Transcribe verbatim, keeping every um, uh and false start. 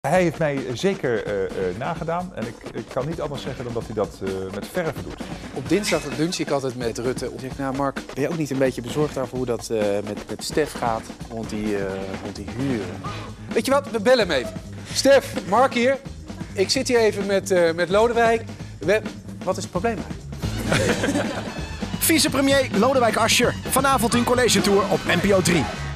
Hij heeft mij zeker uh, uh, nagedaan en ik, ik kan niet anders zeggen dan dat hij dat uh, met verve doet. Op dinsdag lunch ik altijd met Rutte. Ik zeg, nou Mark, ben je ook niet een beetje bezorgd over hoe dat uh, met, met Stef gaat rond die, uh, rond die huren? Weet je wat, we bellen hem even. Stef, Mark hier. Ik zit hier even met, uh, met Lodewijk. We... Wat is het probleem eigenlijk? Vicepremier Lodewijk Asscher. Vanavond in College Tour op N P O drie.